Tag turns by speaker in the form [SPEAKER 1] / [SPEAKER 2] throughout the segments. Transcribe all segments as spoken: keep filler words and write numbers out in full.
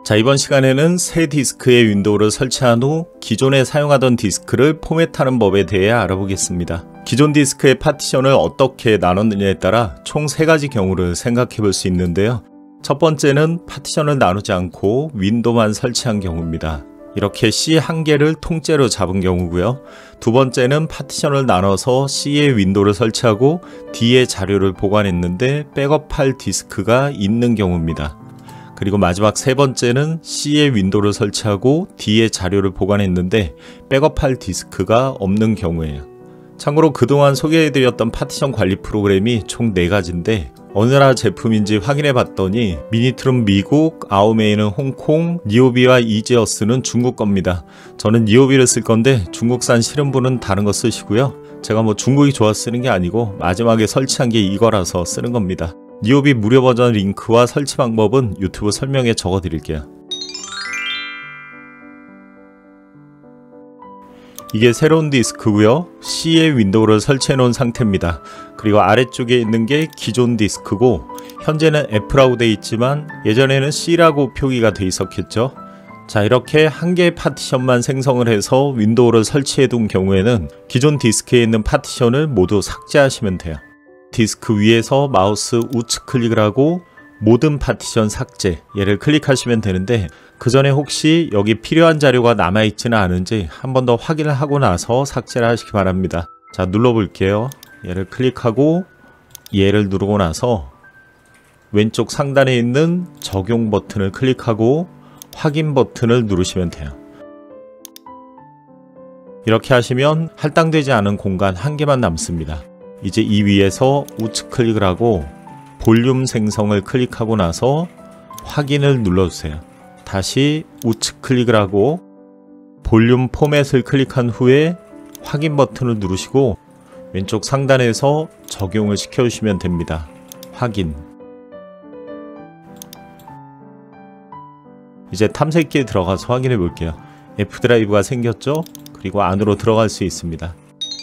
[SPEAKER 1] 자, 이번 시간에는 새 디스크에 윈도우를 설치한 후 기존에 사용하던 디스크를 포맷하는 법에 대해 알아보겠습니다. 기존 디스크의 파티션을 어떻게 나눴느냐에 따라 총 세 가지 경우를 생각해 볼 수 있는데요. 첫 번째는 파티션을 나누지 않고 윈도우만 설치한 경우입니다. 이렇게 씨 한 개를 통째로 잡은 경우고요. 두 번째는 파티션을 나눠서 C에 윈도우를 설치하고 D에 자료를 보관했는데 백업할 디스크가 있는 경우입니다. 그리고 마지막 세 번째는 C에 윈도우를 설치하고 D에 자료를 보관했는데 백업할 디스크가 없는 경우예요. 참고로 그동안 소개해드렸던 파티션 관리 프로그램이 총 네 가지인데 어느 나라 제품인지 확인해 봤더니 미니트룸 미국, 아오메이는 홍콩, 니오비와 이지어스는 중국 겁니다. 저는 니오비를 쓸 건데 중국산 싫은 분은 다른 거 쓰시고요. 제가 뭐 중국이 좋아 쓰는 게 아니고 마지막에 설치한 게 이거라서 쓰는 겁니다. 니오비 무료 버전 링크와 설치 방법은 유튜브 설명에 적어 드릴게요. 이게 새로운 디스크고요. C에 윈도우를 설치해 놓은 상태입니다. 그리고 아래쪽에 있는 게 기존 디스크고 현재는 F라고 되어 있지만 예전에는 C라고 표기가 되어 있었겠죠. 자, 이렇게 한 개의 파티션만 생성을 해서 윈도우를 설치해 둔 경우에는 기존 디스크에 있는 파티션을 모두 삭제하시면 돼요. 디스크 위에서 마우스 우측 클릭을 하고 모든 파티션 삭제, 얘를 클릭하시면 되는데 그 전에 혹시 여기 필요한 자료가 남아있지는 않은지 한 번 더 확인을 하고 나서 삭제를 하시기 바랍니다. 자, 눌러볼게요. 얘를 클릭하고 얘를 누르고 나서 왼쪽 상단에 있는 적용 버튼을 클릭하고 확인 버튼을 누르시면 돼요. 이렇게 하시면 할당되지 않은 공간 한 개만 남습니다. 이제 이 위에서 우측 클릭을 하고 볼륨 생성을 클릭하고 나서 확인을 눌러주세요. 다시 우측 클릭을 하고 볼륨 포맷을 클릭한 후에 확인 버튼을 누르시고 왼쪽 상단에서 적용을 시켜주시면 됩니다. 확인. 이제 탐색기에 들어가서 확인해 볼게요. F 드라이브가 생겼죠? 그리고 안으로 들어갈 수 있습니다.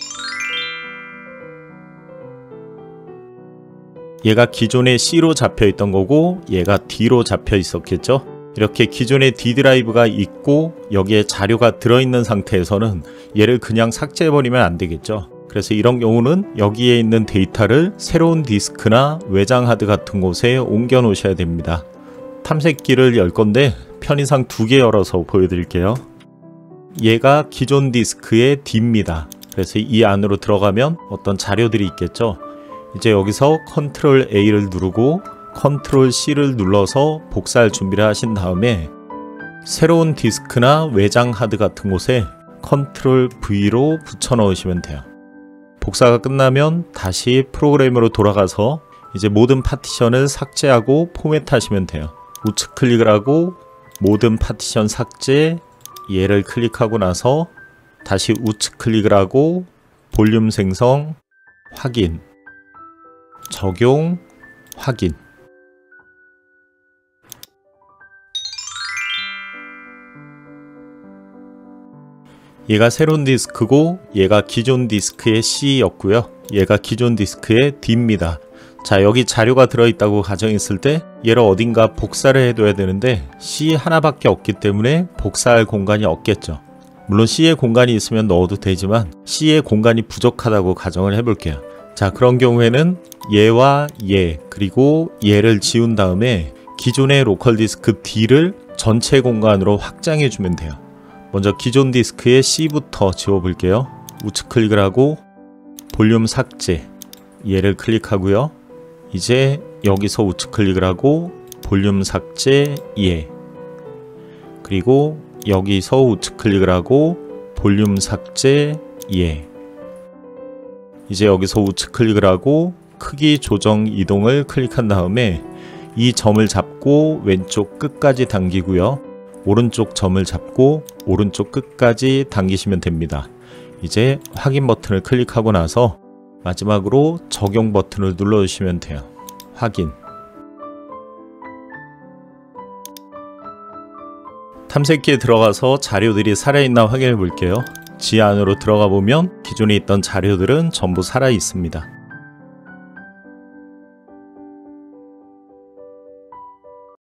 [SPEAKER 1] 얘가 기존에 C로 잡혀 있던 거고 얘가 D로 잡혀 있었겠죠. 이렇게 기존에 D 드라이브가 있고 여기에 자료가 들어있는 상태에서는 얘를 그냥 삭제해버리면 안 되겠죠. 그래서 이런 경우는 여기에 있는 데이터를 새로운 디스크나 외장 하드 같은 곳에 옮겨 놓으셔야 됩니다. 탐색기를 열 건데 편의상 두 개 열어서 보여드릴게요. 얘가 기존 디스크의 D입니다. 그래서 이 안으로 들어가면 어떤 자료들이 있겠죠. 이제 여기서 컨트롤 A를 누르고 컨트롤 C를 눌러서 복사할 준비를 하신 다음에 새로운 디스크나 외장 하드 같은 곳에 컨트롤 V로 붙여 넣으시면 돼요. 복사가 끝나면 다시 프로그램으로 돌아가서 이제 모든 파티션을 삭제하고 포맷하시면 돼요. 우측 클릭을 하고 모든 파티션 삭제, 얘를 클릭하고 나서 다시 우측 클릭을 하고 볼륨 생성, 확인, 적용, 확인. 얘가 새로운 디스크고 얘가 기존 디스크의 C였고요. 얘가 기존 디스크의 D입니다. 자, 여기 자료가 들어있다고 가정했을 때 얘를 어딘가 복사를 해둬야 되는데 C 하나밖에 없기 때문에 복사할 공간이 없겠죠. 물론 C에 공간이 있으면 넣어도 되지만 C에 공간이 부족하다고 가정을 해볼게요. 자, 그런 경우에는 얘와 얘 그리고 얘를 지운 다음에 기존의 로컬 디스크 D를 전체 공간으로 확장해 주면 돼요. 먼저 기존 디스크의 C부터 지워 볼게요. 우측 클릭을 하고 볼륨 삭제, 얘를 클릭하고요. 이제 여기서 우측 클릭을 하고 볼륨 삭제, 얘 그리고 여기서 우측 클릭을 하고 볼륨 삭제, 얘 이제 여기서 우측 클릭을 하고 크기 조정 이동을 클릭한 다음에 이 점을 잡고 왼쪽 끝까지 당기고요. 오른쪽 점을 잡고 오른쪽 끝까지 당기시면 됩니다. 이제 확인 버튼을 클릭하고 나서 마지막으로 적용 버튼을 눌러주시면 돼요. 확인. 탐색기에 들어가서 자료들이 살아있나 확인해 볼게요. 지 안으로 들어가 보면 기존에 있던 자료들은 전부 살아 있습니다.